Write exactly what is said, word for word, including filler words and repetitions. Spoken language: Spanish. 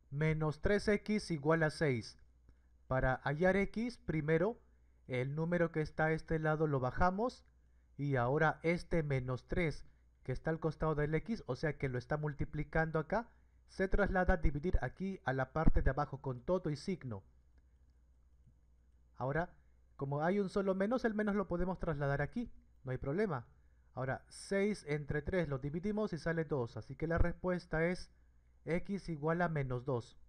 Menos tres x igual a seis. Para hallar x, primero el número que está a este lado lo bajamos y ahora este menos tres que está al costado del x, o sea que lo está multiplicando acá, se traslada a dividir aquí a la parte de abajo con todo y signo. Ahora, como hay un solo menos, el menos lo podemos trasladar aquí, no hay problema. Ahora, seis entre tres lo dividimos y sale dos, así que la respuesta es x igual a menos dos.